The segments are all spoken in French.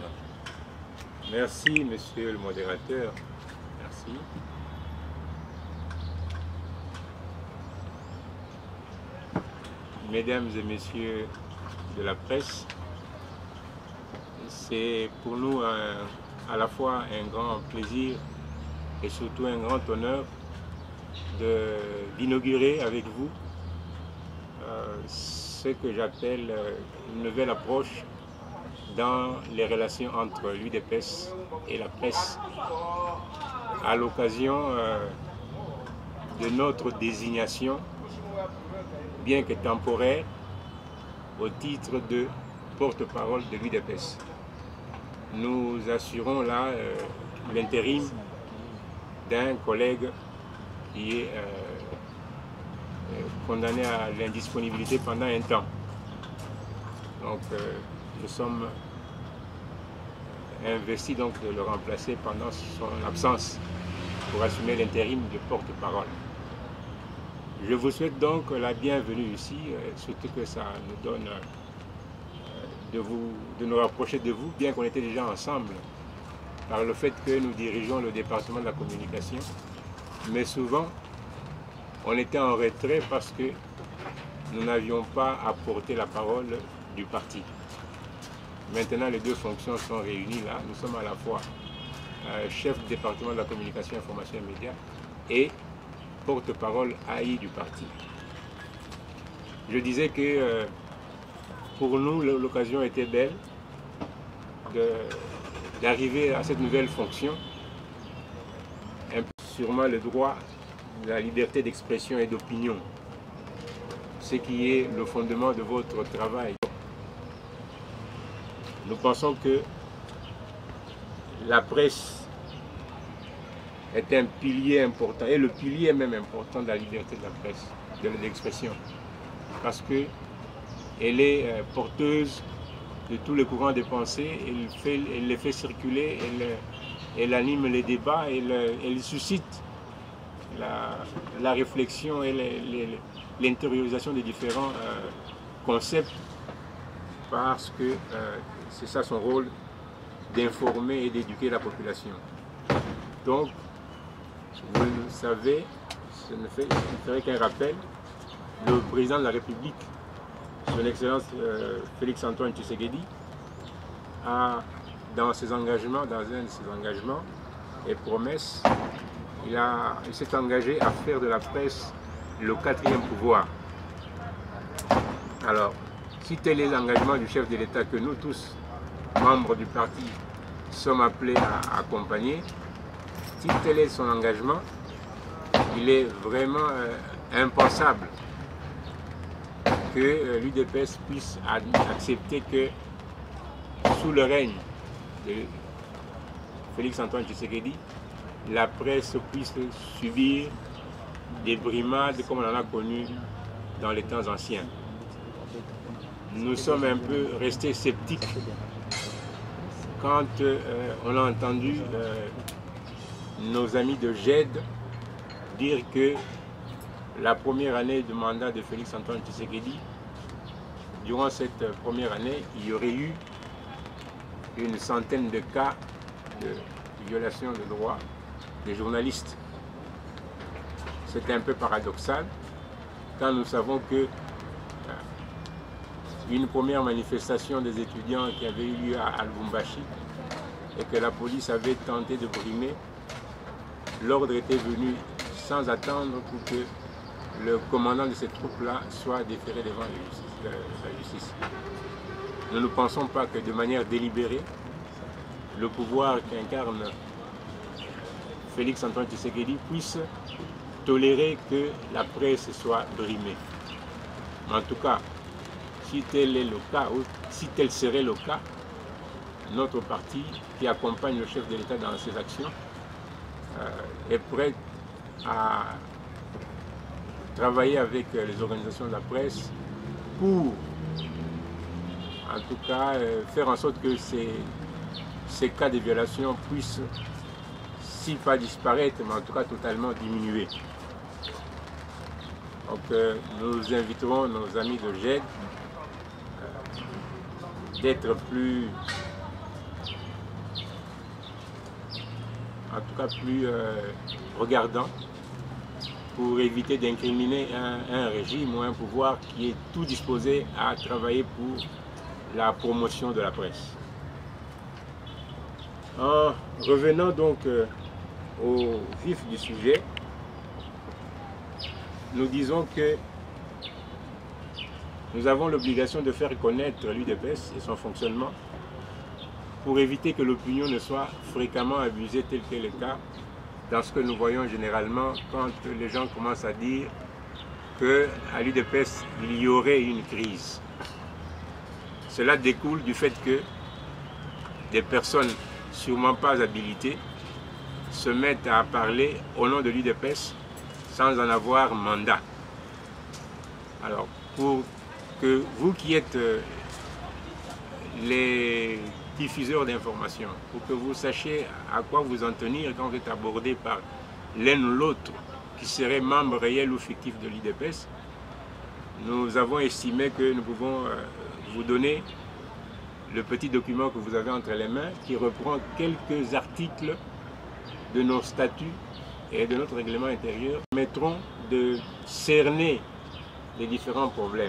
Merci, monsieur le modérateur. Merci. Mesdames et messieurs de la presse, c'est pour nous à la fois un grand plaisir et surtout un grand honneur d'inaugurer avec vous ce que j'appelle une nouvelle approche dans les relations entre l'UDPS et la presse à l'occasion de notre désignation, bien que temporaire, au titre de porte-parole de l'UDPS. Nous assurons là l'intérim d'un collègue qui est condamné à l'indisponibilité pendant un temps. Donc nous sommes investis donc de le remplacer pendant son absence pour assumer l'intérim de porte-parole. Je vous souhaite donc la bienvenue ici, surtout que ça nous donne de nous rapprocher de vous, bien qu'on était déjà ensemble, par le fait que nous dirigeons le département de la communication. Mais souvent, on était en retrait parce que nous n'avions pas à porter la parole du parti. Maintenant, les deux fonctions sont réunies là. Nous sommes à la fois chef du département de la communication, information et médias et porte-parole AI du parti. Je disais que pour nous, l'occasion était belle d'arriver à cette nouvelle fonction. Sûrement le droit de la liberté d'expression et d'opinion, ce qui est le fondement de votre travail. Nous pensons que la presse est un pilier important, et le pilier même important de la liberté de la presse, de l'expression, parce qu'elle est porteuse de tous les courants de pensée, elle les fait circuler, elle anime les débats, elle suscite la réflexion et l'intériorisation des différents concepts, parce que c'est ça son rôle, d'informer et d'éduquer la population. Donc, vous le savez, ce ne ferait qu'un rappel, le président de la République, son Excellence Félix-Antoine Tshisekedi, a, dans un de ses engagements et promesses, il s'est engagé à faire de la presse le quatrième pouvoir. Alors, si tel est l'engagement du chef de l'État que nous tous, membres du parti, sommes appelés à accompagner, si tel est son engagement, il est vraiment impensable que l'UDPS puisse accepter que sous le règne de Félix-Antoine Tshisekedi, la presse puisse subir des brimades comme on en a connu dans les temps anciens. Nous sommes un peu restés sceptiques quand on a entendu nos amis de GED dire que la première année de mandat de Félix-Antoine Tshisekedi, durant cette première année, il y aurait eu une centaine de cas de violation de droits des journalistes. C'est un peu paradoxal quand nous savons que une première manifestation des étudiants qui avait eu lieu à Lubumbashi et que la police avait tenté de brimer, l'ordre était venu sans attendre pour que le commandant de ces troupes-là soit déféré devant la justice. Nous ne pensons pas que de manière délibérée, le pouvoir qu'incarne Félix-Antoine Tshisekedi puisse tolérer que la presse soit brimée. Mais en tout cas, si tel est le cas, ou si tel serait le cas, notre parti qui accompagne le chef de l'État dans ses actions est prêt à travailler avec les organisations de la presse pour, en tout cas, faire en sorte que ces cas de violation puissent, si pas disparaître, mais en tout cas totalement diminuer. Donc nous inviterons nos amis de GED d'être plus en tout cas plus regardant, pour éviter d'incriminer un régime ou un pouvoir qui est tout disposé à travailler pour la promotion de la presse. En revenant donc au vif du sujet, nous disons que nous avons l'obligation de faire connaître l'UDPS et son fonctionnement pour éviter que l'opinion ne soit fréquemment abusée tel qu'est le cas dans ce que nous voyons généralement quand les gens commencent à dire qu'à l'UDPS, il y aurait une crise. Cela découle du fait que des personnes sûrement pas habilitées se mettent à parler au nom de l'UDPS sans en avoir mandat. Alors, pour que vous qui êtes les diffuseurs d'informations, pour que vous sachiez à quoi vous en tenir quand vous êtes abordé par l'un ou l'autre qui serait membre réel ou fictif de l'UDPS, nous avons estimé que nous pouvons vous donner le petit document que vous avez entre les mains qui reprend quelques articles de nos statuts et de notre règlement intérieur qui permettront de cerner les différents problèmes.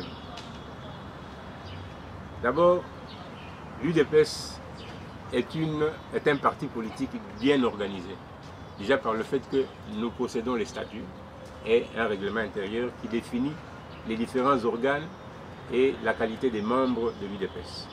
D'abord, l'UDPS est un parti politique bien organisé. Déjà par le fait que nous possédons les statuts et un règlement intérieur qui définit les différents organes et la qualité des membres de l'UDPS.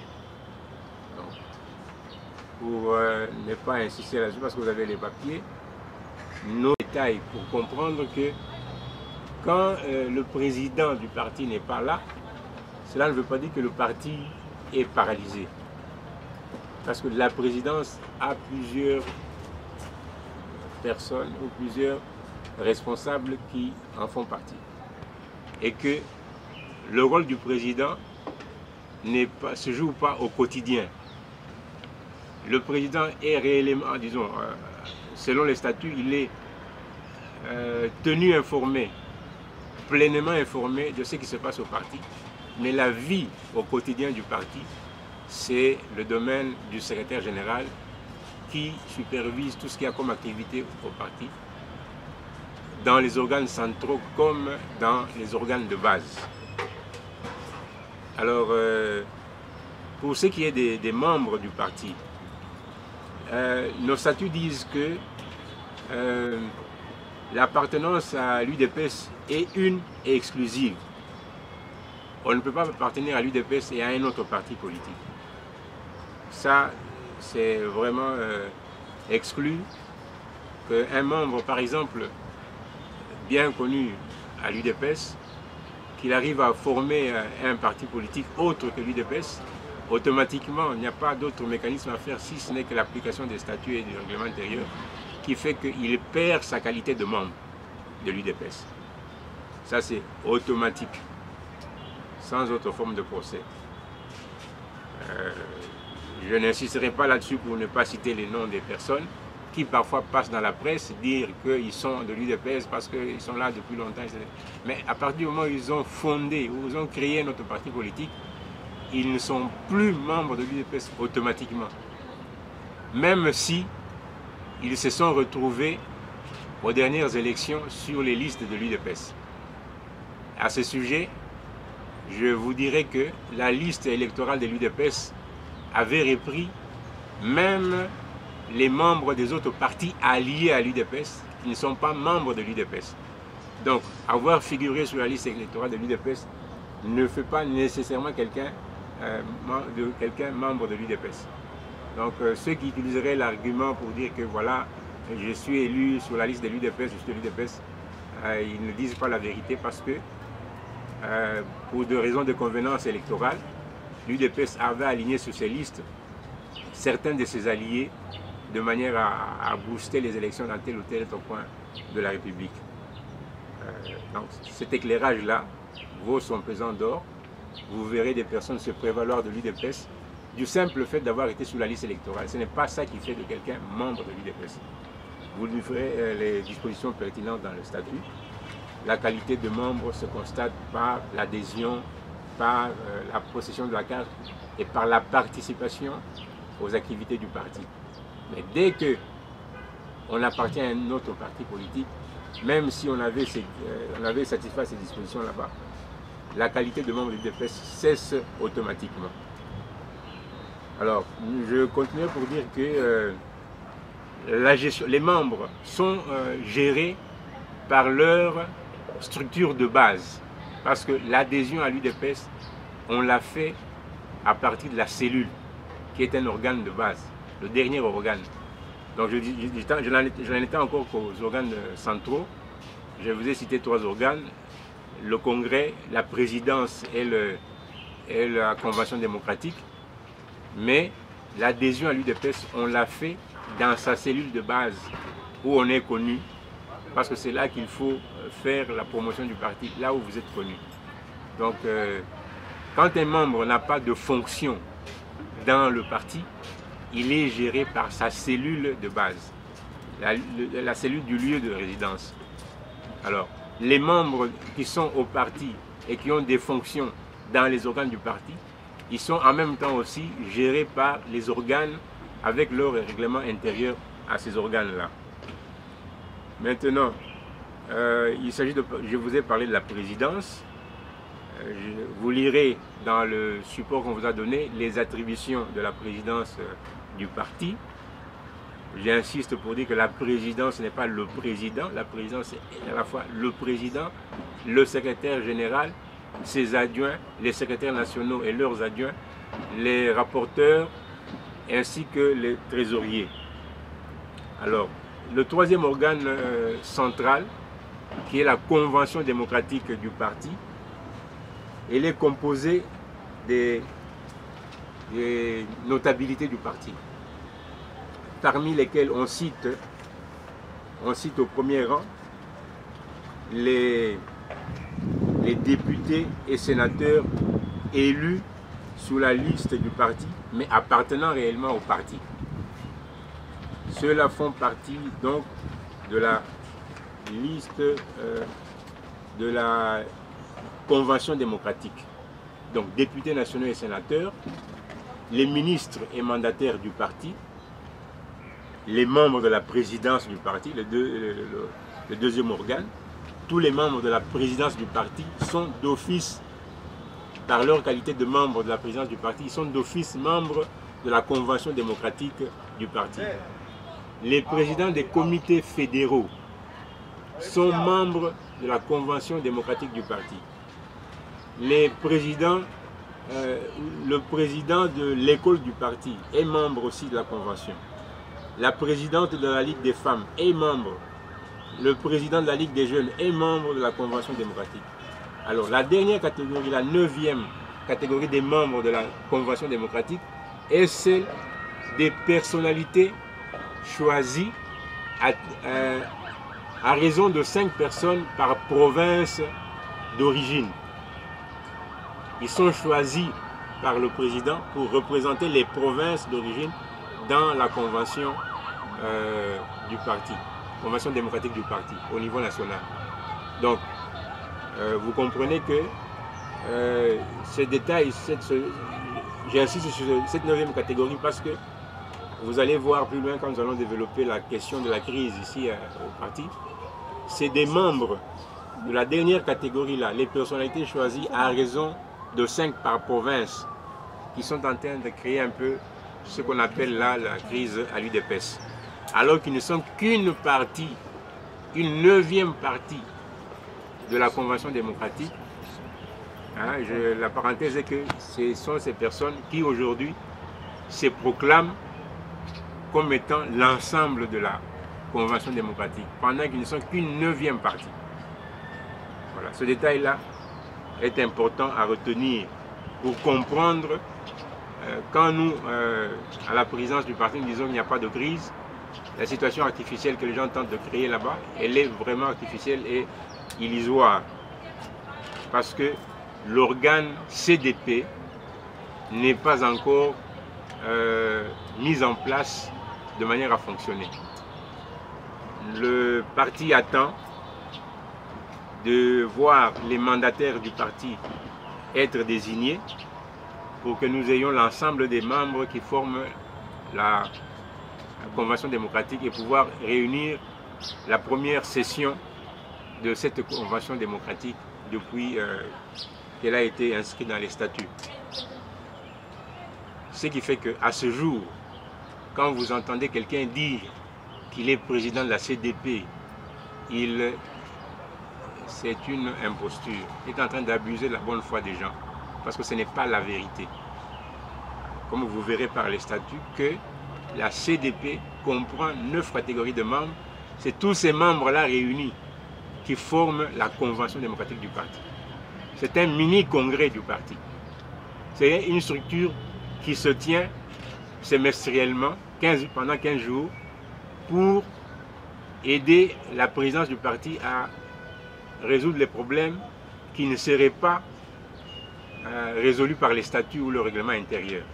Pour ne pas insister là-dessus, parce que vous avez les papiers, nos détails pour comprendre que quand le président du parti n'est pas là, cela ne veut pas dire que le parti est paralysé. Parce que la présidence a plusieurs personnes ou plusieurs responsables qui en font partie. Et que le rôle du président ne se joue pas au quotidien. Le président est réellement, disons, selon les statuts, il est tenu informé, pleinement informé de ce qui se passe au parti. Mais la vie au quotidien du parti, c'est le domaine du secrétaire général qui supervise tout ce qu'il y a comme activité au parti, dans les organes centraux comme dans les organes de base. Alors, pour ce qui est des membres du parti, nos statuts disent que l'appartenance à l'UDPS est une et exclusive. On ne peut pas appartenir à l'UDPS et à un autre parti politique. Ça, c'est vraiment exclu qu'un membre, par exemple, bien connu à l'UDPS, qu'il arrive à former un parti politique autre que l'UDPS, automatiquement, il n'y a pas d'autre mécanisme à faire si ce n'est que l'application des statuts et du règlement intérieur qui fait qu'il perd sa qualité de membre de l'UDPS. Ça, c'est automatique, sans autre forme de procès. Je n'insisterai pas là-dessus pour ne pas citer les noms des personnes qui parfois passent dans la presse dire qu'ils sont de l'UDPS parce qu'ils sont là depuis longtemps. Mais à partir du moment où ils ont fondé, où ils ont créé notre parti politique, ils ne sont plus membres de l'UDPS automatiquement. Même si ils se sont retrouvés aux dernières élections sur les listes de l'UDPS. À ce sujet, je vous dirais que la liste électorale de l'UDPS avait repris même les membres des autres partis alliés à l'UDPS qui ne sont pas membres de l'UDPS. Donc, avoir figuré sur la liste électorale de l'UDPS ne fait pas nécessairement quelqu'un membre de l'UDPS. Donc, ceux qui utiliseraient l'argument pour dire que voilà, je suis élu sur la liste de l'UDPS, je suis de l'UDPS, ils ne disent pas la vérité parce que, pour des raisons de convenance électorale, l'UDPS avait aligné sur ses listes certains de ses alliés de manière à booster les élections dans tel ou tel autre point de la République. Donc cet éclairage-là vaut son pesant d'or. Vous verrez des personnes se prévaloir de l'UDPS du simple fait d'avoir été sur la liste électorale. Ce n'est pas ça qui fait de quelqu'un membre de l'UDPS. Vous lui ferez les dispositions pertinentes dans le statut. La qualité de membre se constate par l'adhésion, par la possession de la carte et par la participation aux activités du parti. Mais dès que on appartient à un autre parti politique, même si on avait satisfait ces dispositions là-bas, la qualité de membre de l'UDPS cesse automatiquement. Alors, je continue pour dire que les membres sont gérés par leur structure de base. Parce que l'adhésion à l'UDPS, on l'a fait à partir de la cellule, qui est un organe de base, le dernier organe. Donc je n'en étais encore qu'aux organes centraux. Je vous ai cité 3 organes, le Congrès, la présidence et la Convention démocratique. Mais l'adhésion à l'UDPS, on l'a fait dans sa cellule de base, où on est connu, parce que c'est là qu'il faut faire la promotion du parti, là où vous êtes connu. Donc, quand un membre n'a pas de fonction dans le parti, il est géré par sa cellule de base, la cellule du lieu de résidence. Alors, les membres qui sont au parti et qui ont des fonctions dans les organes du parti, ils sont en même temps aussi gérés par les organes avec leur règlement intérieur à ces organes-là. Maintenant, je vous ai parlé de la présidence. Vous lirez dans le support qu'on vous a donné les attributions de la présidence du parti. J'insiste pour dire que la présidence n'est pas le président. La présidence est à la fois le président, le secrétaire général, ses adjoints, les secrétaires nationaux et leurs adjoints, les rapporteurs ainsi que les trésoriers. Alors, le 3e organe central, qui est la Convention démocratique du parti, elle est composée des notabilités du parti, parmi lesquelles on cite au premier rang les députés et sénateurs élus sous la liste du parti, mais appartenant réellement au parti. Ceux-là font partie donc de la liste de la Convention démocratique. Donc députés nationaux et sénateurs, les ministres et mandataires du parti, les membres de la présidence du parti, le 2e organe, tous les membres de la présidence du parti sont d'office, par leur qualité de membres de la présidence du parti, ils sont d'office membres de la Convention démocratique du parti. Les présidents des comités fédéraux sont membres de la Convention démocratique du parti. Le président de l'école du parti est membre aussi de la Convention. La présidente de la Ligue des femmes est membre. Le président de la Ligue des jeunes est membre de la Convention démocratique. Alors la dernière catégorie, la 9e catégorie des membres de la Convention démocratique est celle des personnalités choisies à raison de 5 personnes par province d'origine. Ils sont choisis par le président pour représenter les provinces d'origine dans la convention du parti, convention démocratique du parti, au niveau national. Donc, vous comprenez que ces détails, j'insiste sur cette 9e catégorie parce que vous allez voir plus loin quand nous allons développer la question de la crise ici au parti. C'est des membres de la dernière catégorie là, les personnalités choisies à raison de 5 par province, qui sont en train de créer un peu ce qu'on appelle là la crise à l'UDPS. Alors qu'ils ne sont qu'une partie, une 9e partie de la Convention démocratique. Hein, la parenthèse est que ce sont ces personnes qui aujourd'hui se proclament comme étant l'ensemble de la Convention démocratique, pendant qu'ils ne sont qu'une 9e partie. Voilà, ce détail-là est important à retenir pour comprendre quand nous, à la présidence du parti, nous disons qu'il n'y a pas de crise. La situation artificielle que les gens tentent de créer là-bas, elle est vraiment artificielle et illusoire. Parce que l'organe CDP n'est pas encore mis en place de manière à fonctionner. Le parti attend de voir les mandataires du parti être désignés pour que nous ayons l'ensemble des membres qui forment convention démocratique et pouvoir réunir la première session de cette convention démocratique depuis qu'elle a été inscrite dans les statuts. Ce qui fait qu'à ce jour, quand vous entendez quelqu'un dire qu'il est président de la CDP, c'est une imposture. Il est en train d'abuser de la bonne foi des gens, parce que ce n'est pas la vérité. Comme vous verrez par les statuts que la CDP comprend 9 catégories de membres. C'est tous ces membres-là réunis qui forment la convention démocratique du parti. C'est un mini-congrès du parti. C'est une structure qui se tient semestriellement, pendant 15 jours, pour aider la présidence du parti à résoudre les problèmes qui ne seraient pas résolus par les statuts ou le règlement intérieur,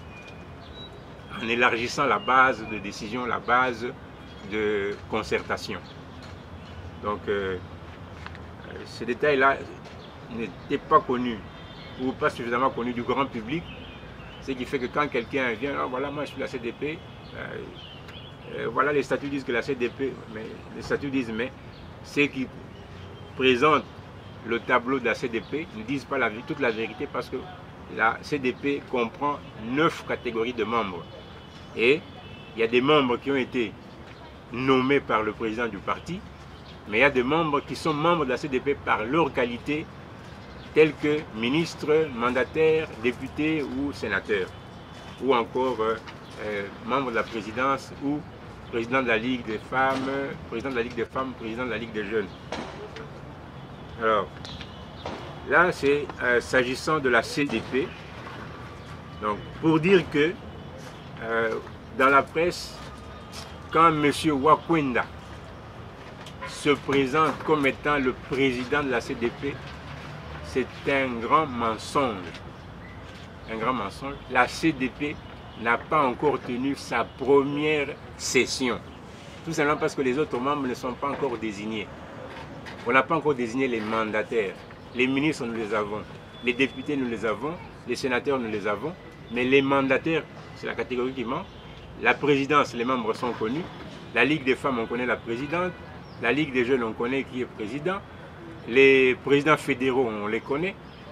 en élargissant la base de décision, la base de concertation. Donc, ces détails-là n'étaient pas connus, ou pas suffisamment connus du grand public, ce qui fait que quand quelqu'un vient, oh, voilà, moi je suis la CDP, voilà, les statuts disent que la CDP, mais les statuts disent, mais ceux qui présentent le tableau de la CDP ne disent pas toute la vérité, parce que la CDP comprend 9 catégories de membres. Et il y a des membres qui ont été nommés par le président du parti, mais il y a des membres qui sont membres de la CDP par leur qualité, tels que ministres, mandataires, députés ou sénateurs, ou encore membres de la présidence ou président de la Ligue des femmes, président de la Ligue des femmes, président de la Ligue des jeunes. Alors, là, c'est s'agissant de la CDP. Donc, pour dire que dans la presse, quand M. Wakwenda se présente comme étant le président de la CDP, c'est un grand mensonge. Un grand mensonge. La CDP n'a pas encore tenu sa première session. Tout simplement parce que les autres membres ne sont pas encore désignés. On n'a pas encore désigné les mandataires. Les ministres, nous les avons. Les députés, nous les avons. Les sénateurs, nous les avons. Mais les mandataires, c'est la catégorie qui manque. La présidence, les membres sont connus. La Ligue des femmes, on connaît la présidente. La Ligue des jeunes, on connaît qui est président. Les présidents fédéraux, on les connaît.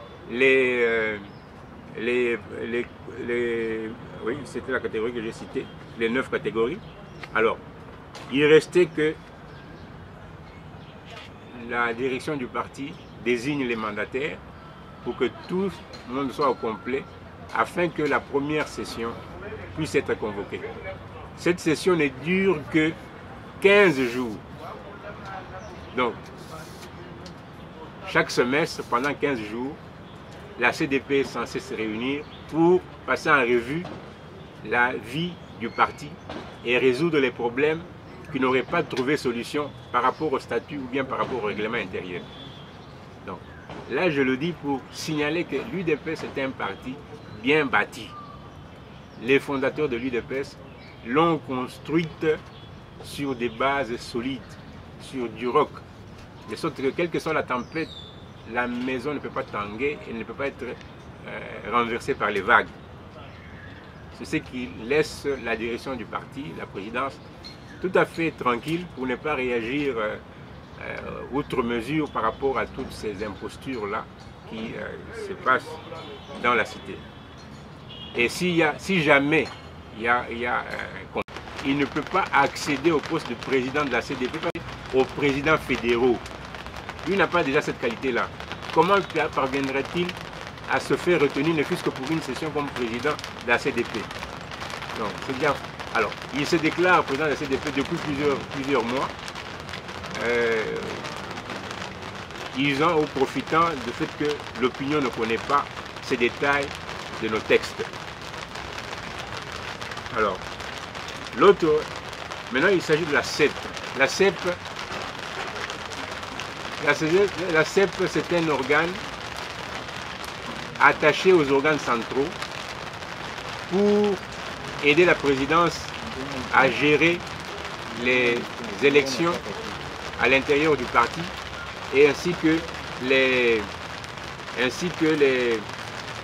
Oui, c'était la catégorie que j'ai citée. Les 9 catégories. Alors, il restait que la direction du parti désigne les mandataires pour que tout le monde soit au complet afin que la première session puisse être convoquée. Cette session ne dure que 15 jours. Donc, chaque semestre, pendant 15 jours, la CDP est censée se réunir pour passer en revue la vie du parti et résoudre les problèmes qui n'auraient pas trouvé solution par rapport au statut ou bien par rapport au règlement intérieur. Donc, là, je le dis pour signaler que l'UDPS est un parti bien bâti. Les fondateurs de l'UDPS l'ont construite sur des bases solides, sur du roc, de sorte que quelle que soit la tempête, la maison ne peut pas tanguer et ne peut pas être renversée par les vagues. C'est ce qui laisse la direction du parti, la présidence, tout à fait tranquille pour ne pas réagir outre mesure par rapport à toutes ces impostures-là qui se passent dans la cité. Et si jamais il ne peut pas accéder au poste de président de la CDP, aux présidents fédéraux. Lui n'a pas déjà cette qualité-là. Comment parviendrait-il à se faire retenir, ne fût-ce que pour une session comme président de la CDP? Donc, c'est bien. Alors, il se déclare président de la CDP depuis plusieurs mois, disant ou profitant du fait que l'opinion ne connaît pas ces détails de nos textes. Alors, l'autre, maintenant il s'agit de la CEP. La CEP, c'est un organe attaché aux organes centraux pour aider la présidence à gérer les élections à l'intérieur du parti et ainsi que les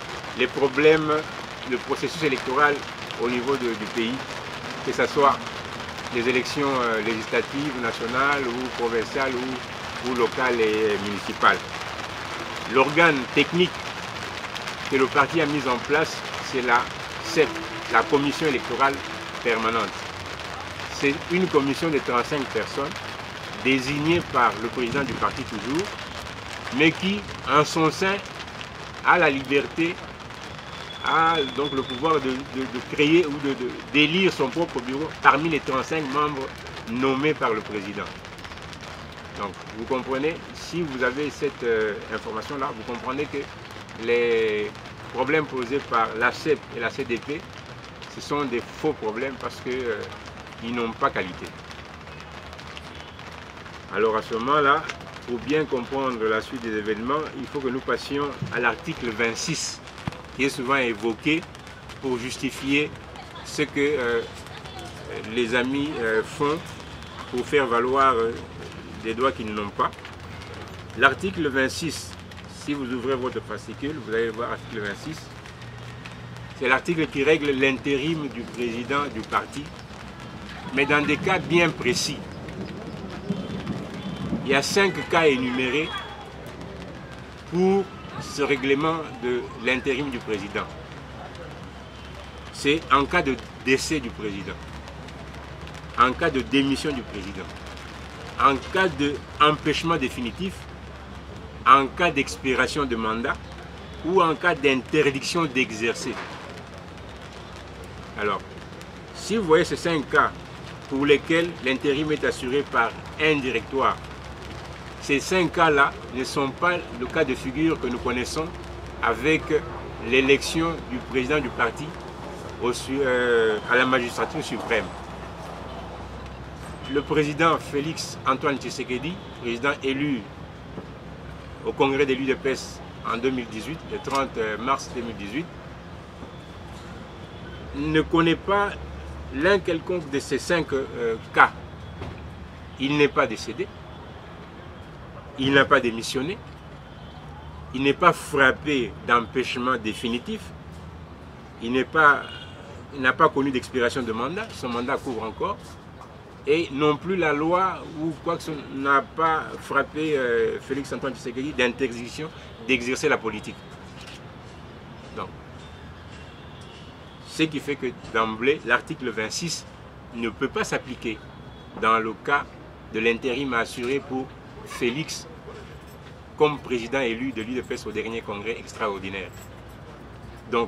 problèmes de processus électoral au niveau du pays, que ce soit les élections législatives, nationales ou provinciales ou locales et municipales. L'organe technique que le parti a mis en place, c'est la CEP, la Commission électorale permanente. C'est une commission de 35 personnes, désignée par le président du parti toujours, mais qui, en son sein, a la liberté, a donc le pouvoir de créer ou d'élire son propre bureau parmi les 35 membres nommés par le président. Donc, vous comprenez, si vous avez cette information-là, vous comprenez que les problèmes posés par la CEP et la CDP, ce sont des faux problèmes parce qu'ils n'ont pas qualité. Alors à ce moment-là, pour bien comprendre la suite des événements, il faut que nous passions à l'article 26, qui est souvent évoqué pour justifier ce que les amis font pour faire valoir des droits qu'ils n'ont pas. L'article 26, si vous ouvrez votre fascicule, vous allez voir l'article 26. C'est l'article qui règle l'intérim du président du parti, mais dans des cas bien précis. Il y a 5 cas énumérés pour ce règlement de l'intérim du président. C'est en cas de décès du président, en cas de démission du président, en cas d'empêchement définitif, en cas d'expiration de mandat ou en cas d'interdiction d'exercer. Alors, si vous voyez ces 5 cas pour lesquels l'intérim est assuré par un directoire, ces 5 cas-là ne sont pas le cas de figure que nous connaissons avec l'élection du président du parti à la magistrature suprême. Le président Félix Antoine Tshisekedi, président élu au congrès de l'UDPS en 2018, le 30 mars 2018, ne connaît pas l'un quelconque de ces 5 cas. Il n'est pas décédé, il n'a pas démissionné, il n'est pas frappé d'empêchement définitif, il n'a pas connu d'expiration de mandat, son mandat court encore, et non plus la loi ou quoi que ce soit n'a pas frappé Félix Antoine Tshisekedi d'interdiction d'exercer la politique. Donc, ce qui fait que d'emblée, l'article 26 ne peut pas s'appliquer dans le cas de l'intérim assuré pour Félix comme président élu de l'UDPS au dernier congrès extraordinaire. Donc,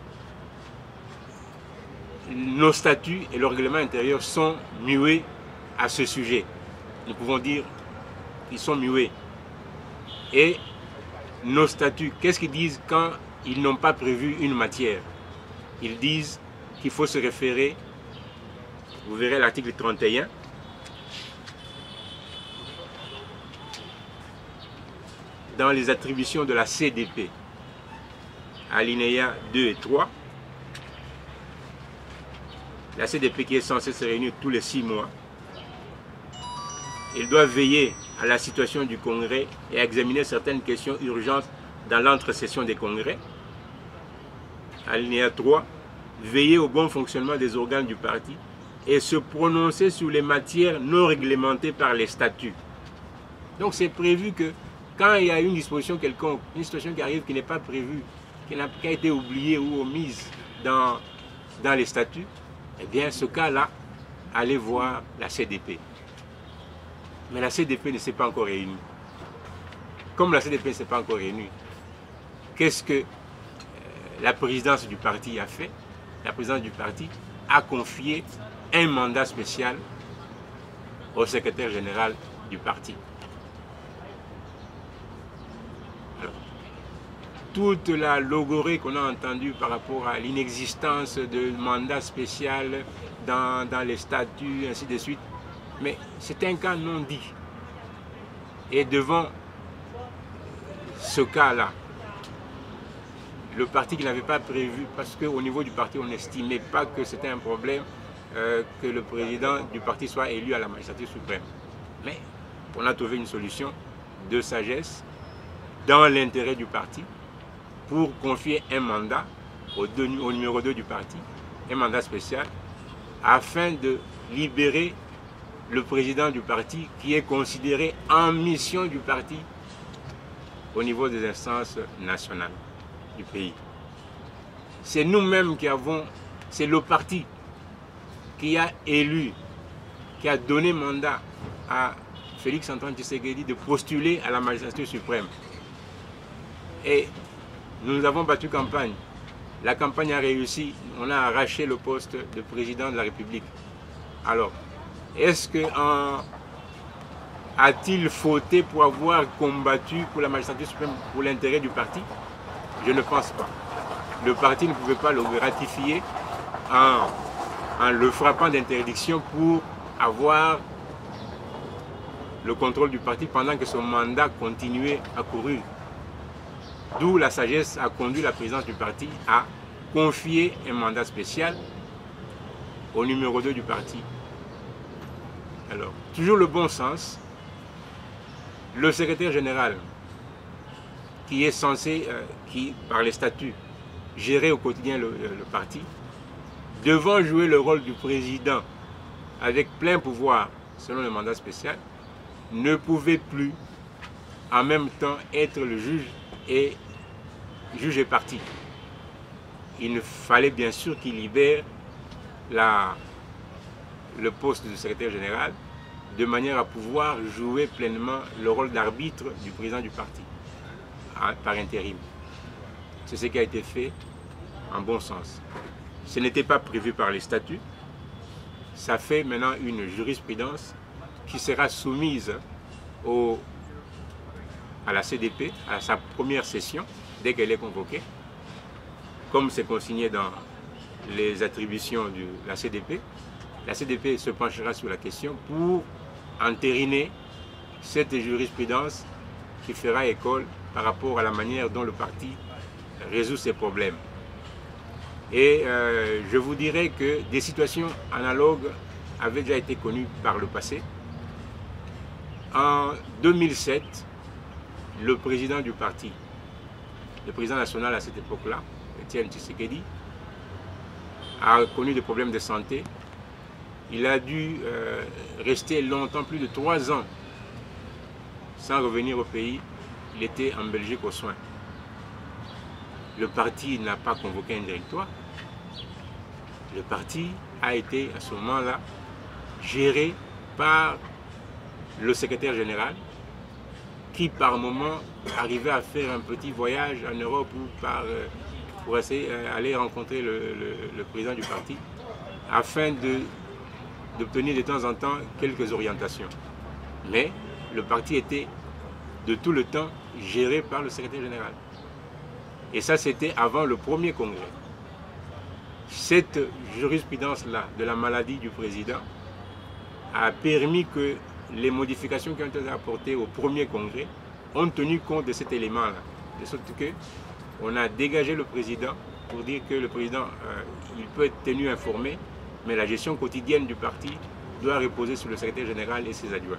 nos statuts et le règlement intérieur sont muets à ce sujet. Nous pouvons dire qu'ils sont muets. Et nos statuts, qu'est-ce qu'ils disent quand ils n'ont pas prévu une matière? Ils disent qu'il faut se référer, vous verrez l'article 31, dans les attributions de la CDP, alinéa 2 et 3, la CDP qui est censée se réunir tous les 6 mois, il doit veiller à la situation du congrès et à examiner certaines questions urgentes dans l'entre-session des congrès. Alinéa 3, veiller au bon fonctionnement des organes du parti et se prononcer sur les matières non réglementées par les statuts. Donc c'est prévu que quand il y a une disposition quelconque, une situation qui arrive qui n'est pas prévue, qui a été oubliée ou omise dans les statuts, eh bien ce cas-là, allez voir la CDP. Mais la CDP ne s'est pas encore réunie. Comme la CDP ne s'est pas encore réunie, qu'est-ce que la présidence du parti a fait? La présidence du parti a confié un mandat spécial au secrétaire général du parti. Alors, toute la logorée qu'on a entendue par rapport à l'inexistence de mandat spécial dans les statuts, ainsi de suite, mais c'est un cas non dit. Et devant ce cas-là, le parti qui n'avait pas prévu, parce qu'au niveau du parti, on n'estimait pas que c'était un problème que le président du parti soit élu à la magistrature suprême. Mais on a trouvé une solution de sagesse dans l'intérêt du parti pour confier un mandat au numéro 2 du parti, un mandat spécial, afin de libérer le président du parti qui est considéré en mission du parti au niveau des instances nationales du pays. C'est nous-mêmes qui avons, c'est le parti qui a élu, qui a donné mandat à Félix Antoine Tshisekedi de postuler à la magistrature suprême. Et nous avons battu campagne. La campagne a réussi, on a arraché le poste de président de la République. Alors, est-ce que a-t-il fauté pour avoir combattu pour la magistrature suprême pour l'intérêt du parti? Je ne pense pas. Le parti ne pouvait pas le ratifier en le frappant d'interdiction pour avoir le contrôle du parti pendant que son mandat continuait à courir. D'où la sagesse a conduit la présidence du parti à confier un mandat spécial au numéro 2 du parti. Alors, toujours le bon sens, le secrétaire général qui est censé, par les statuts, gérer au quotidien le parti, devant jouer le rôle du président avec plein pouvoir selon le mandat spécial, ne pouvait plus en même temps être le juge et partie. Il fallait bien sûr qu'il libère le poste de secrétaire général de manière à pouvoir jouer pleinement le rôle d'arbitre du président du parti par intérim. C'est ce qui a été fait en bon sens. Ce n'était pas prévu par les statuts. Ça fait maintenant une jurisprudence qui sera soumise à la CDP, à sa première session, dès qu'elle est convoquée, comme c'est consigné dans les attributions de la CDP. La CDP se penchera sur la question pour entériner cette jurisprudence qui fera école par rapport à la manière dont le parti résout ses problèmes. Et je vous dirais que des situations analogues avaient déjà été connues par le passé. En 2007, le président du parti, le président national à cette époque-là, Étienne Tshisekedi, a connu des problèmes de santé. Il a dû rester longtemps, plus de 3 ans, sans revenir au pays. Il était en Belgique aux soins. Le parti n'a pas convoqué un directoire. Le parti a été à ce moment-là géré par le secrétaire général qui par moment arrivait à faire un petit voyage en Europe ou pour essayer d'aller rencontrer le président du parti afin d'obtenir de temps en temps quelques orientations. Mais le parti était de tout le temps géré par le secrétaire général. Et ça, c'était avant le premier congrès. Cette jurisprudence-là de la maladie du président a permis que les modifications qui ont été apportées au premier congrès ont tenu compte de cet élément-là. De sorte qu'on a dégagé le président pour dire que le président, il peut être tenu informé, mais la gestion quotidienne du parti doit reposer sur le secrétaire général et ses adjoints.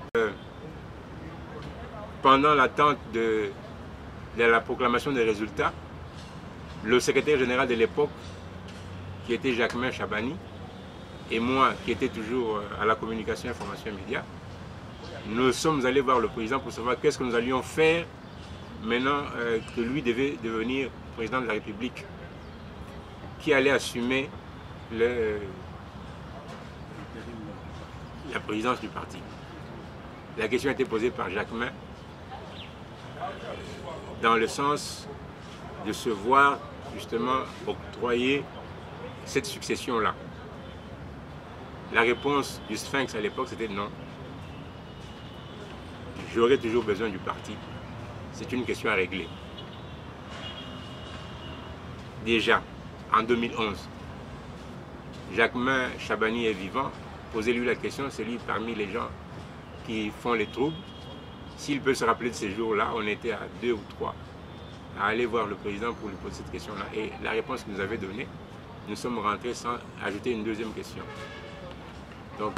Pendant l'attente de la proclamation des résultats, le secrétaire général de l'époque, qui était Jacquemain Chabani, et moi, qui était toujours à la communication, information et médias, nous sommes allés voir le président pour savoir qu'est-ce que nous allions faire maintenant que lui devait devenir président de la République, qui allait assumer la présidence du parti. La question a été posée par Jacquemain dans le sens de se voir justement octroyer cette succession-là. La réponse du Sphinx à l'époque, c'était non. J'aurais toujours besoin du parti. C'est une question à régler. Déjà, en 2011, Jacquemain Chabani est vivant. Posez-lui la question, c'est lui parmi les gens qui font les troubles. S'il peut se rappeler de ces jours-là, on était à 2 ou 3 à aller voir le président pour lui poser cette question-là. Et la réponse qu'il nous avait donnée, nous sommes rentrés sans ajouter une deuxième question. Donc,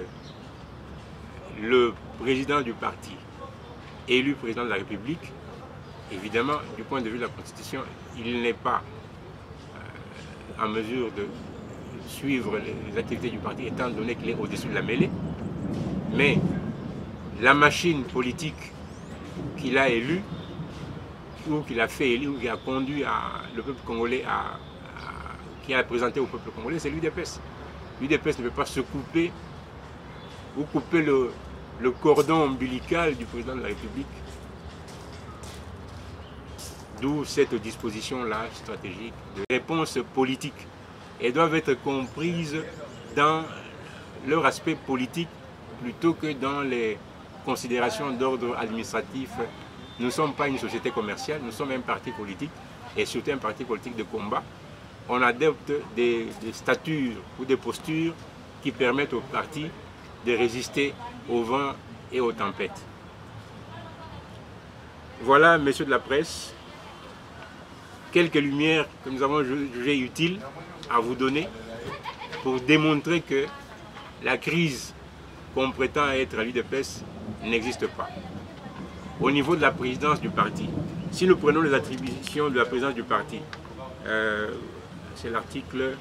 le président du parti, élu président de la République, évidemment, du point de vue de la Constitution, il n'est pas en mesure de suivre les activités du parti, étant donné qu'il est au-dessus de la mêlée. Mais la machine politique qu'il a élue, ou qu'il a fait élire, ou qui a conduit le peuple congolais qui a présenté au peuple congolais, c'est l'UDPS. L'UDPS ne peut pas se couper ou couper le cordon ombilical du président de la République. D'où cette disposition-là stratégique de réponse politique. Elles doivent être comprises dans leur aspect politique plutôt que dans les considérations d'ordre administratif. Nous ne sommes pas une société commerciale, nous sommes un parti politique et surtout un parti politique de combat. On adopte des statures ou des postures qui permettent au parti de résister au vent et aux tempêtes. Voilà, messieurs de la presse, quelques lumières que nous avons jugées utiles à vous donner pour démontrer que la crise qu'on prétend être à l'UDPS n'existe pas. Au niveau de la présidence du parti, si nous prenons les attributions de la présidence du parti, c'est l'article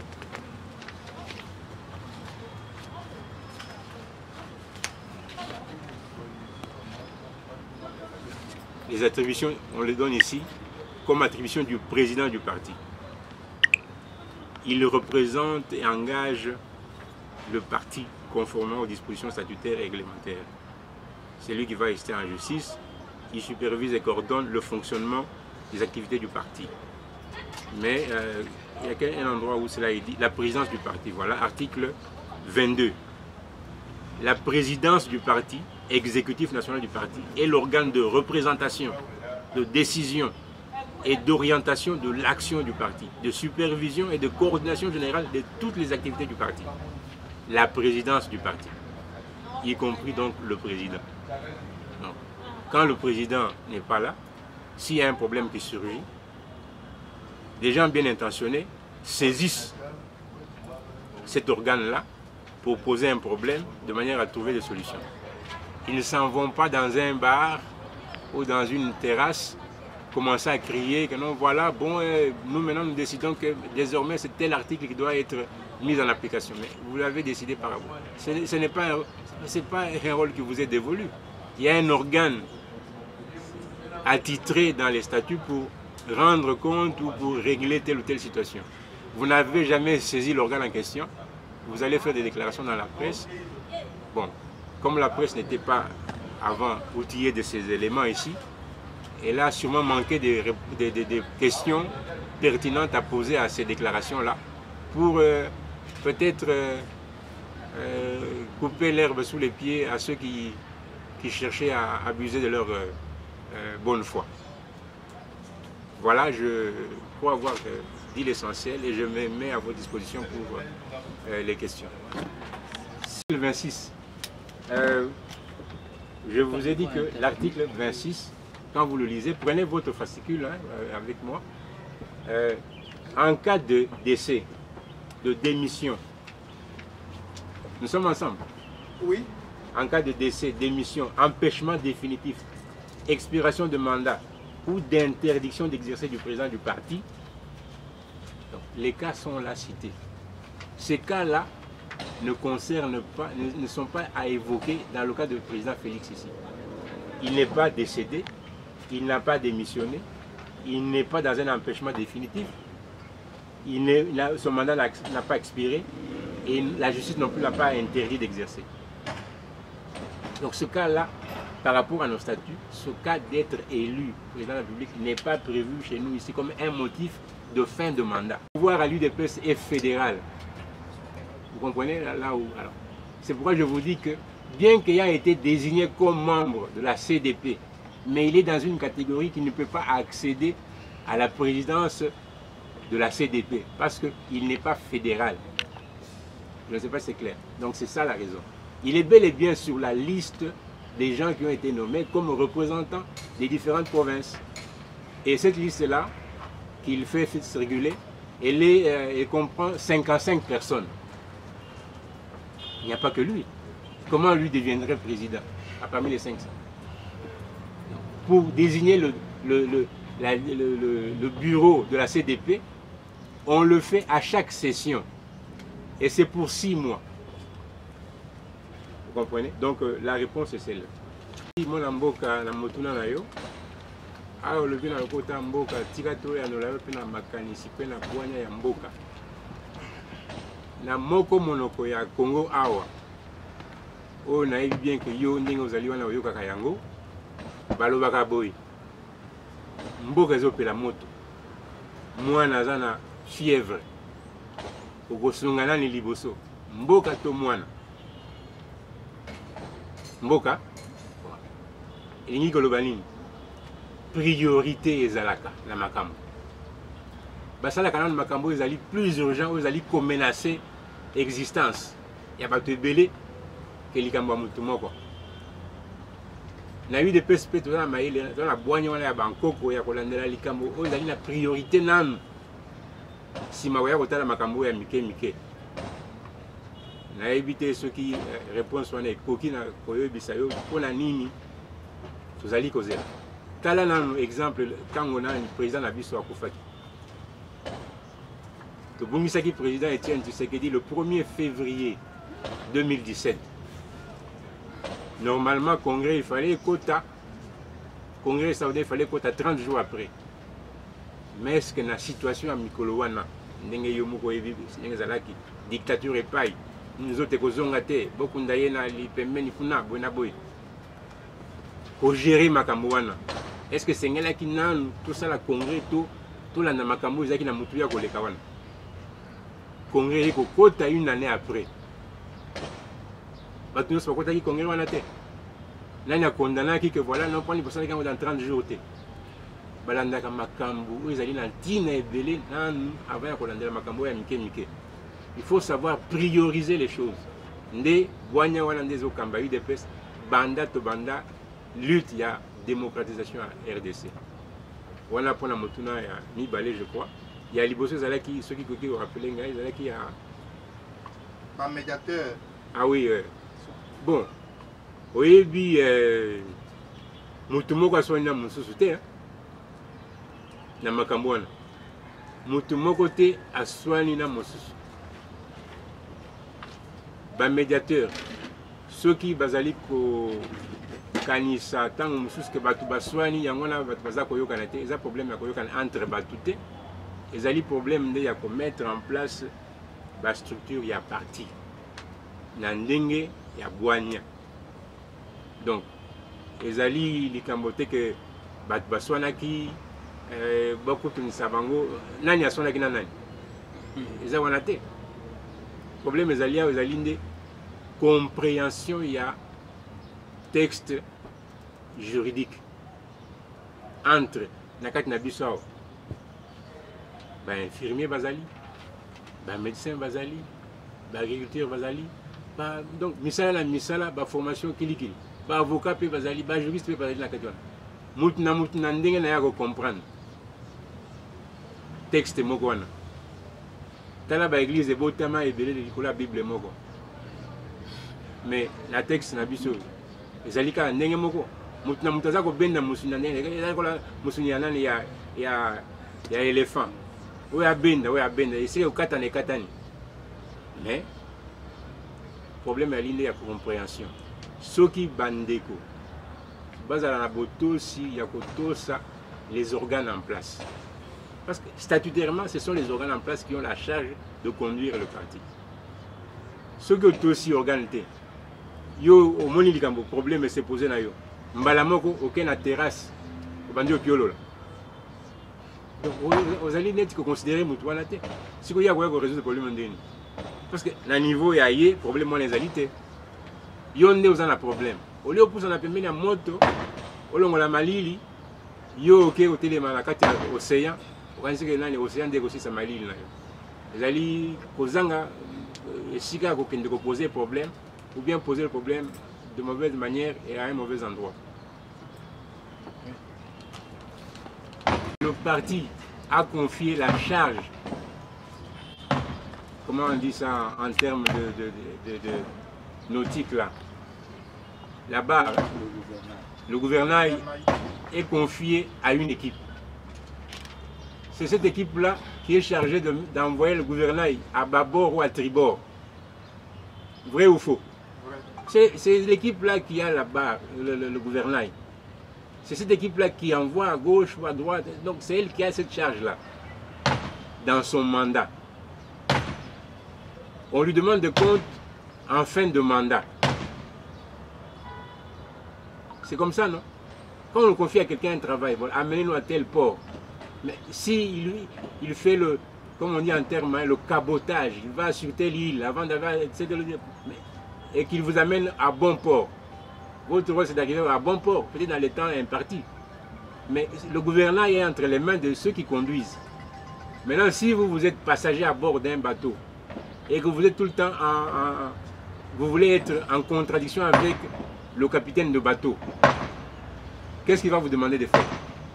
les attributions, on les donne ici comme attribution du président du parti. Il représente et engage le parti conformément aux dispositions statutaires et réglementaires. C'est lui qui va rester en justice. Il supervise et coordonne le fonctionnement des activités du parti. Mais il y a un endroit où cela est dit, la présidence du parti. Voilà, article 22. La présidence du parti, exécutif national du parti, est l'organe de représentation, de décision et d'orientation de l'action du parti, de supervision et de coordination générale de toutes les activités du parti. La présidence du parti, y compris donc le président. Donc, quand le président n'est pas là, s'il y a un problème qui surgit, des gens bien intentionnés saisissent cet organe-là pour poser un problème de manière à trouver des solutions. Ils ne s'en vont pas dans un bar ou dans une terrasse commencer à crier que non, voilà, bon, nous maintenant nous décidons que désormais c'est tel article qui doit être mis en application. Mais vous l'avez décidé par vous. Ce n'est pas un rôle qui vous est dévolu. Il y a un organe attitré dans les statuts pour rendre compte ou pour régler telle ou telle situation. Vous n'avez jamais saisi l'organe en question. Vous allez faire des déclarations dans la presse. Bon, comme la presse n'était pas avant outillée de ces éléments ici, elle a sûrement manqué des questions pertinentes à poser à ces déclarations-là pour peut-être couper l'herbe sous les pieds à ceux qui cherchaient à abuser de leur bonne foi. Voilà, je crois avoir dit l'essentiel et je me mets à votre disposition pour les questions. Le 26, je vous ai dit que l'article 26, quand vous le lisez, prenez votre fascicule avec moi. En cas de décès, de démission, nous sommes ensemble. Oui. En cas de décès, démission, empêchement définitif, expiration de mandat ou d'interdiction d'exercer du président du parti, donc, les cas sont là cités. Ces cas-là ne concernent pas, ne sont pas à évoquer dans le cas du président Félix ici. Il n'est pas décédé, il n'a pas démissionné, il n'est pas dans un empêchement définitif, son mandat n'a pas expiré et la justice non plus n'a pas interdit d'exercer. Donc ce cas-là, par rapport à nos statuts, ce cas d'être élu président de la République n'est pas prévu chez nous ici comme un motif de fin de mandat. Le pouvoir à l'UDPS est fédéral. Vous comprenez là où alors, c'est pourquoi je vous dis que bien qu'il ait été désigné comme membre de la CDP, mais il est dans une catégorie qui ne peut pas accéder à la présidence de la CDP parce qu'il n'est pas fédéral. Je ne sais pas si c'est clair. Donc c'est ça la raison. Il est bel et bien sur la liste des gens qui ont été nommés comme représentants des différentes provinces. Et cette liste-là, qu'il fait circuler, elle comprend 55 personnes. Il n'y a pas que lui. Comment lui deviendrait président parmi les 500? Pour désigner le bureau de la CDP, on le fait à chaque session Et c'est pour 6 mois. Vous comprenez? Donc la réponse est celle-là. Mon mboka na motuna na yo. Alors le bien na kota mboka tika to ya nolayo pe na makanisi pe na bwanya ya mboka. Na moko monoko ya Congo awa. Oh na yebi bien que yo ndenge ozali wana oyoka kayango. Balobaka boy. Mboka ezopela moto. Mwana aza na fièvre. Okosunga nani liboso. Mboka to mwana. Mboka elingi koloba nini? Priorité ezalaka na makambo. Basalaka na makambo ezali plus urgent, ezali ko menacer existence ya bato ebele ke likambo ya mutu moko. Na yu de PSP to na maile na bwanya wana ya bankoko ya kolandela likambo oyo ezali na priorité nanu. Sima waya kotala makambo ya mike mike. Na éviter ceux qui réponse wana ekoki na koyebisa yo pona nini tozali kozela. Tala nanu exemple kango na président na biso akufaki. Tobungisaki président Etienne Tshisekedi le 1er février 2017. Normalement congrès il fallait quota congrès saoudien il fallait quota 30 jours après. Mais est-ce que na situation ya mikolo wana ndenge yo moko yebi ndenge zalaki dictature epai nous autres kozonga te bokunda ye na lipembeni kuna bona boy ko gérer makambo wana. Est-ce que sengelaki nanu tout ça la congrès tout la na makambo ezaki na mutu ya koleka wana congrès eko kota une année après bato nyonso bakotaki congrès wana te nani akondanaki que voilà non pas libosalaki yango dans 30 jours te balandaka makambo oyo ezali na ntina ebele nanu avant ya kolandela makambo ya mike mike. Il faut savoir prioriser les choses. Nde bwanya wana nde ezokamba UDPS banda to banda lutte ya démocratisation à RDC. Wana pona motuna ya mibale je crois. Il y a liboso ezalaki soki koki ko rappeler ngai ezalaki ya un médiateur. Ah oui bon. Oyebi mutu moko aswani na mususu te na makambo wana. Mutu moko te aswani na mususu. Ba médiateur ceux qui bazali ko kanisa tango mususu ke batu baswani yango na batu baza koyokana te eza problème ya koyokana entre batu te ezali problème nde ya ko mettre en place ba structure ya parti na ndenge ya bwanya. Donc ezali likambo te ke batu baswanaki bakutunisa bango nani aswanaki na nani eza wana te. Problème ezali ya ezali nde compréhension ya texte juridique entre nakati na biso awa ba infirmier bazali ba médecin bazali ba agriculteur bazali ba donc misala na misala ba formation kilikili ba avocat pe bazali ba juriste pe bazali nakati wana mutu na ndenge na ya ko comprendre texte moko wana. Tala ba église ebotama ebele de likola Bible moko. Mais la texte na biso ezali ka ndenge moko. Mutu na mutu aza ko benda musuni na ndenge ezali kola musuni ya nani ya éléphant. Oya benda essaye okatana ekatani. Mais problème ya linde ya compréhension. Soki bandeko bazala na botosi ya kotosa les organes en place. Parce que statutairement, ce sont les organes en place qui ont la charge de conduire le parti. Ceux qui ont aussi organes, yo au moni likambo problème s'est posé na yo. Mbala moko aucun na terrasse au bandi au piolo. Donc aux alliés net que considérer mutu wana te. Si ko ya ko résoudre problème ndeni. Parce que na niveau ya yé problème moi les alliés. Yo nde ozana problème. Au lieu pour na pembeni ya moto, olongola malili, yo oké au téléma na kati ya océan. Quand c'est que l'année océan négocié sa malili na yo. Ezali kozanga esika ko kende ko poser problème ou bien poser le problème de mauvaise manière et à un mauvais endroit. Le parti a confié la charge, comment on dit ça en termes de nautique là, là-bas, le gouvernail est confié à une équipe. C'est cette équipe-là qui est chargée d'envoyer le gouvernail à bâbord ou à tribord Vrai ou faux? Vrai. C'est l'équipe-là qui a là-bas le gouvernail. C'est cette équipe-là qui envoie à gauche ou à droite. Donc c'est elle qui a cette charge-là dans son mandat. On lui demande des comptes en fin de mandat. C'est comme ça, non? Quand on confie à quelqu'un un travail, voilà, amenez-nous à tel port. Mais si lui, il fait le, comme on dit en termes, hein, le cabotage, il va sur telle île avant d'avoir, et qu'il vous amène à bon port. Votre rôle, c'est d'arriver à bon port, peut-être dans les temps impartis. Mais le gouvernail est entre les mains de ceux qui conduisent. Maintenant, si vous êtes passager à bord d'un bateau et que vous êtes tout le temps vous voulez être en contradiction avec le capitaine de bateau, qu'est-ce qu'il va vous demander de faire?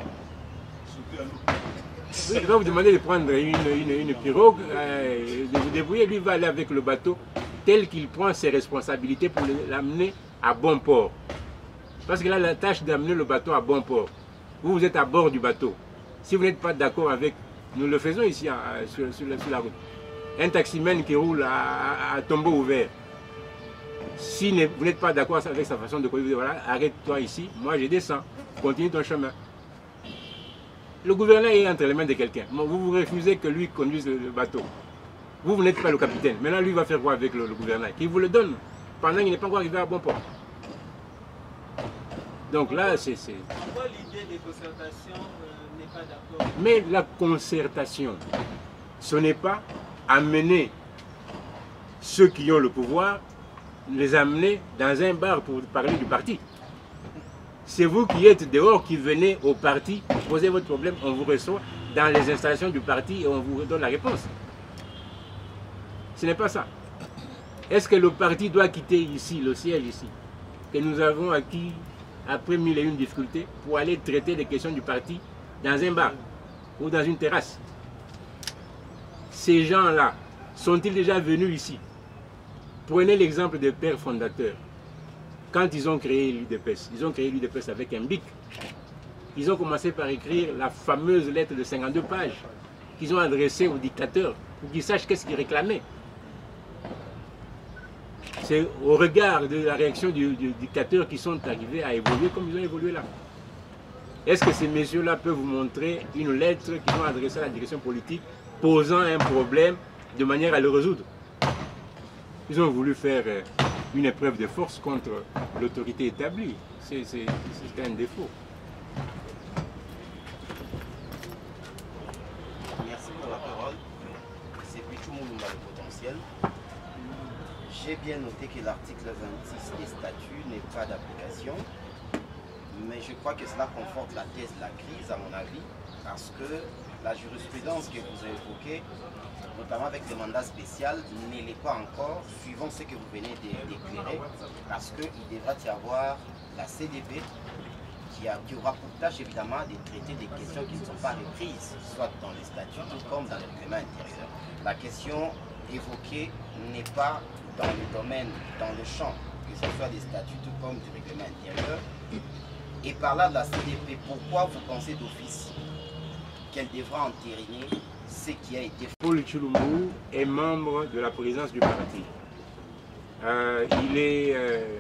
Oui, il va vous demander de prendre une pirogue, de vous débrouiller. Lui va aller avec le bateau tel qu'il prend ses responsabilités pour l'amener à bon port. Parce qu'il a la tâche d'amener le bateau à bon port. Vous êtes à bord du bateau. Si vous n'êtes pas d'accord avec, nous le faisons ici sur la route, un taximène qui roule à tombeau ouvert, si vous n'êtes pas d'accord avec sa façon de conduire, voilà, arrête-toi ici, moi je descends, continue ton chemin. Le gouverneur est entre les mains de quelqu'un. Vous refusez que lui conduise le bateau. Vous n'êtes pas le capitaine. Maintenant, lui va faire quoi avec le gouverneur? Qu'il vous le donne pendant qu'il n'est pas encore arrivé à bon port. Donc là, c'est... Pourquoi l'idée des concertations n'est pas d'accord? Mais la concertation, ce n'est pas amener ceux qui ont le pouvoir, les amener dans un bar pour parler du parti. C'est vous qui êtes dehors, qui venez au parti, posez votre problème, on vous reçoit dans les installations du parti et on vous donne la réponse. Ce n'est pas ça. Est-ce que le parti doit quitter ici, le siège ici, que nous avons acquis après 1001 difficultés, pour aller traiter des questions du parti dans un bar ou dans une terrasse? Ces gens-là, sont-ils déjà venus ici? Prenez l'exemple des pères fondateurs. Quand ils ont créé l'UDPS, ils ont créé l'UDPS avec un bic. Ils ont commencé par écrire la fameuse lettre de 52 pages qu'ils ont adressée au dictateur pour qu'il sache qu'est-ce qu'il réclamait. C'est au regard de la réaction du dictateur qu'ils sont arrivés à évoluer comme ils ont évolué là. Est-ce que ces messieurs-là peuvent vous montrer une lettre qu'ils ont adressée à la direction politique posant un problème de manière à le résoudre? Ils ont voulu faire une épreuve de force contre l'autorité établie. C'est un défaut. Merci pour la parole. C'est Pichou Moulumba, le potentiel. J'ai bien noté que l'article 26 des statuts n'est pas d'application, mais je crois que cela conforte la thèse de la crise, à mon avis, parce que la jurisprudence que vous avez évoquée, notamment avec le mandat spécial, ne l'est pas encore, suivant ce que vous venez d'éclairer, parce qu'il devra y avoir la CDP qui aura pour tâche évidemment de traiter des questions qui ne sont pas reprises, soit dans les statuts, tout comme dans le règlement intérieur. La question évoquée n'est pas dans le domaine, dans le champ, que ce soit des statuts, tout comme du règlement intérieur. Et par là de la CDP, pourquoi vous pensez d'office qu'elle devra entériner ce qui a été fait? Paul Tshilumbu est membre de la présidence du parti. Il est...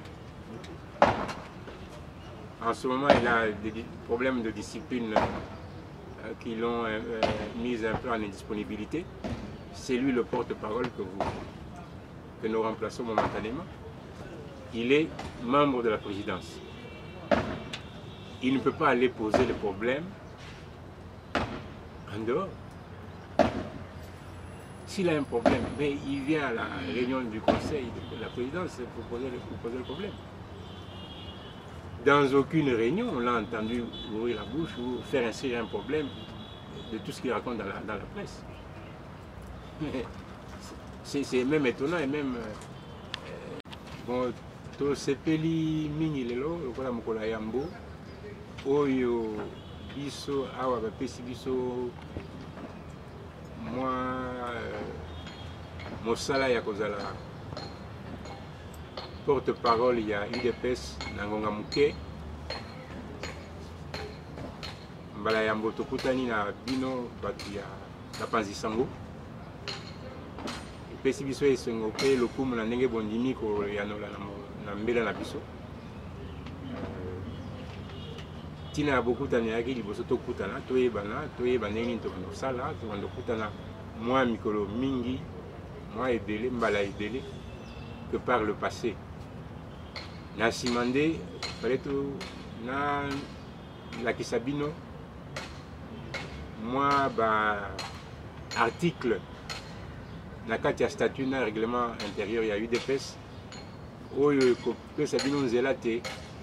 en ce moment, il a des problèmes de discipline qui l'ont mis un peu en indisponibilité. C'est lui le porte-parole que nous remplaçons momentanément. Il est membre de la présidence. Il ne peut pas aller poser le problème en dehors. S'il a un problème, mais il vient à la réunion du conseil de la présidence pour poser le problème. Dans aucune réunion, on l'a entendu ouvrir la bouche ou faire insérer un problème de tout ce qu'il raconte dans la presse. C'est même étonnant et même... bon, to sepeli mingi lelo, lokola mokola yambo, oyo biso awa bapesi biso mosala ya kozala porte-parole ya UDPS na ngonga muke. Mbala yambo tokutani na bino batu ya Panzi Sango. pesi biso esengo pe lokumu na ndenge bondimi koyanola na mbela na biso tina ya bokutana yaki liboso tokutana toyeba ndenge nini tokende kosala tokende kokutana mwa mikolo mingi mwa ebele mbala ebele que par le passé na nsima nde fale na lakisa bino mwa ba article na kati ya statut na règlement intérieur ya UDPS oyo ekopesa bino nzela te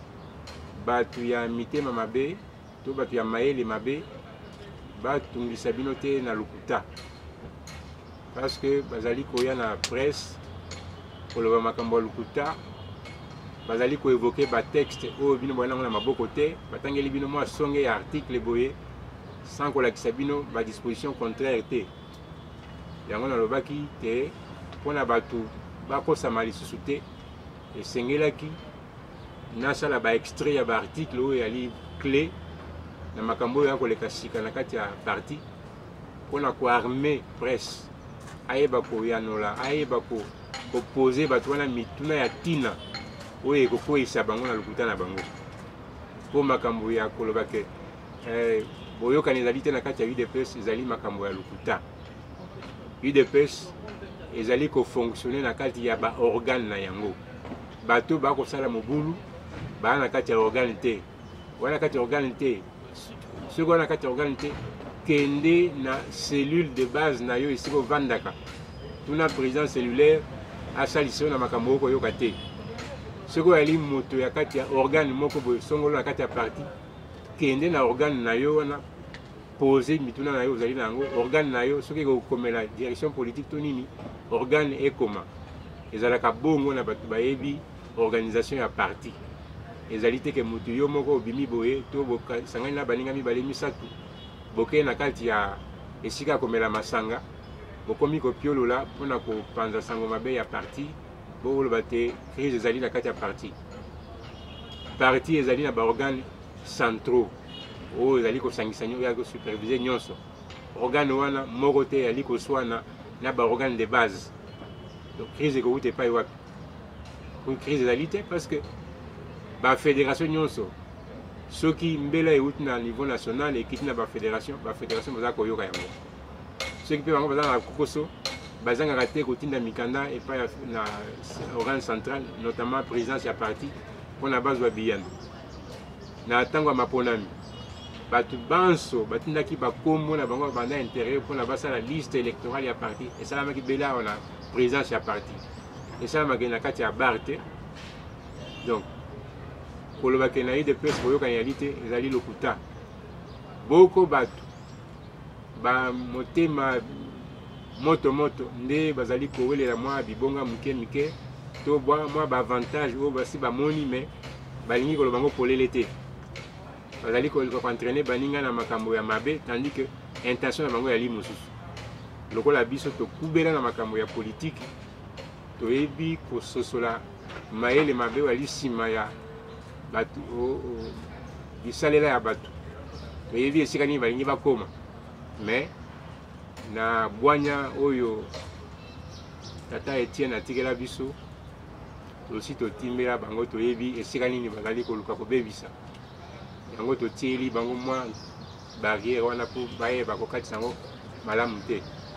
bato ya mitema mabe to bato ya mayele mabe batungisa bino te na lokuta parce que bazali koya na presse koloba makambo ya lokuta bazali koévoke batexte oyo bino boya nango na maboko te batangeli bino mwa songe ya article boye sans kolakisa bino badisposition contraire te yango nalobaki te mpona bato bakosama lisusu te esengelaki nasala baextrait ya baarticle oyo yali clé na makambo oyo ya koleka sika na kati ya parti mpona koarme presse ayeba koyanola ayeba kopose bato wana mituna ya ntina oyo ekokweyisa bango na lokuta na bango mpo makambo ya koloba ke boyokani ezali te na kati ya UDPS ezali makambo ya lokuta UDPS ezali kofonctionne na kati ya baorgane na yango bato bakosala mobulu baa na kati ya organe te wana kati ya organe te soki wana kati ya organe te kende na cellule de base na yo esika ovandaka tuna président cellulaire asalisa yo na makambo oyo koyoka te soki oyali moto ya kati ya organe moko boye songolo na kati ya parti kende na organe na yo wana pose mituna na yo ozali na yango organe na yo soki ekokomela direction politique to nini organe ekoma ezalaka bongo na bato bayebi organisation ya parti ezali te ke moto yo moko obimi boye to bosangani na baninga mibale misatu bokei na kati ya esika komela masanga bokomi kopiolola mpona kopanza sango mabe ya parti boloba te crise ezali na kati ya parti ezali na baorgane centraux oyo ezali kosangisa ya kosupervise nyonso organe wana moko te ezali koswana na baorgane de base donc crise ekouta epai wapi crise ezali te parce que bafédération nyonso soki mbela euti na niveau national ekiti na bafédération baza koyoka yango soki mpe bango baza na kokoso bazangaka te kotinda mikanda epai na organe central notamment présidence ya parti mpona bazwa biyano na ntango ya maponami bato banso batindaki bakombo na bango banda intérieur mpona basala liste électorale ya parti esalamaki bela awa na présidence ya parti esalamaki na kati ya bar te donc kolobaki na UDPS boyokani yali te ezali lokuta boko bato bamotema moto nde bazali kowelela mwa bibonga mike to mwa baavantage oyo basi bamoni me balingi koloba ngo polele te bazali koentraîne baninga na makambo ya mabe tandis que intention na bango yali mosusu lokola biso tokubela na makambo ya politike toyebi kososola mayele mabe oyo yali nsima ya bato bisalela ya bato toyebi esika nini balingi bakoma mais na bwanya oyo tata Etienne atikela biso tosi totimbela bango toyebi esika nini bazali koluka kobebisa yango totieli bango mwa barrière wana mpo bayeba kokatisa yango malamu te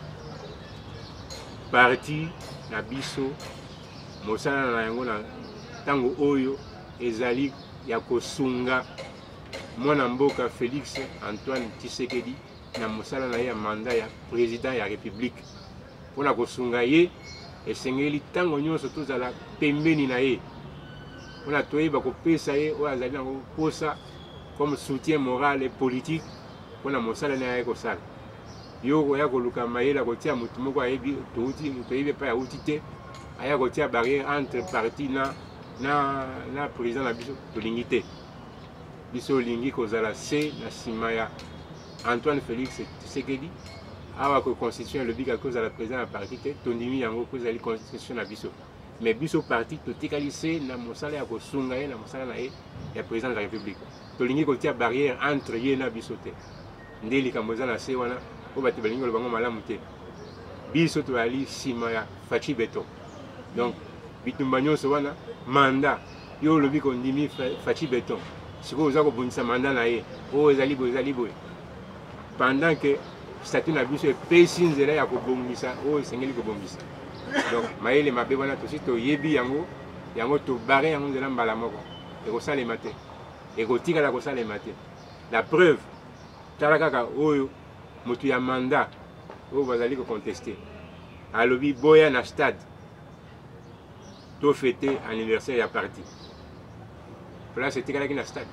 parti na biso mosala na yango na ntango oyo ezali ya kosunga mwana mboka Félix Antoine Tshisekedi na mosala na ye ya mandat ya président ya république mpona kosunga ye esengeli ntango nyonso tozala pembeni na ye mpona toyeba kopesa ye oyo azali nango posa comme soutien moral et politique mpona mosala na ye kosala yo oya koluka mayele kotia motu moko ayebi toyebi epai auti te aya kotia barrière entre parti na président na biso tolingi te biso olingi kozala se na nsima ya Antoine Félix Tshisekedi awa ko constitution le bika kozala président ya parti te tondimi yango kozali constitution na biso mais biso parti totikali se na mosala ya kosunga ye na mosala na ye ya président de la république tolingi kotia barrière entre ye na biso te nde likambo eza na se wana po bato balingi koloba ngo malamu te biso toali nsima ya faci beton. Donc bitumba nyonso wana mandat yo olobi kondimi faci beton sikoyo oza kobundisa mandat na ye oyo ezali boye pendant que statut na biso epesi nzela ya kobongisa oyo esengeli kobongisa. Donc mayele mabe wana tosi toyebi yango tobare yango nzela mbala moko ekosalema te ekotikala kosalema te. La preuve tala kaka oyo moto ya mandat oyo bazali koconteste alobi boya na stade to fêter anniversaire ya parti place etikalaki na stade.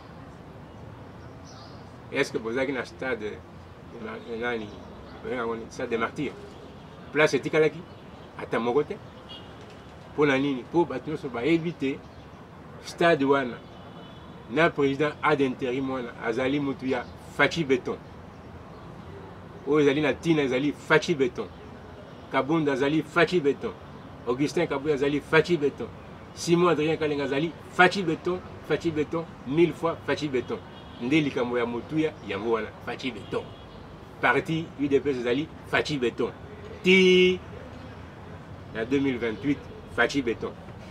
Est-ce que bozalaki na stade nani stade de martyr place etikalaki ata moko te? Mpona nini? Po bato nyonso bayebi te stade wana na président ad intérim wana azali motu ya faci beton oyo ezali na ntina ezali faci beton. Kabunda azali faci beton, Augustin Kabuya azali faci beton, Simon Adrien Kalenga azali faci beton 1000 fois faci beton. Nde likambo ya motuya yango wana faci beton. Parti UDPS ezali faci beton ti na 2028 faci beton.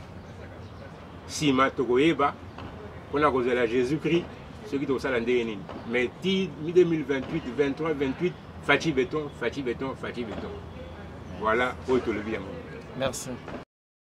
Sima tokoyeba mpona kozela Jésus-Christ soki tokosala ndenge nini, mais ti 2028 23 28 faci beton. Voilà, oyo tolobi yango. Merci.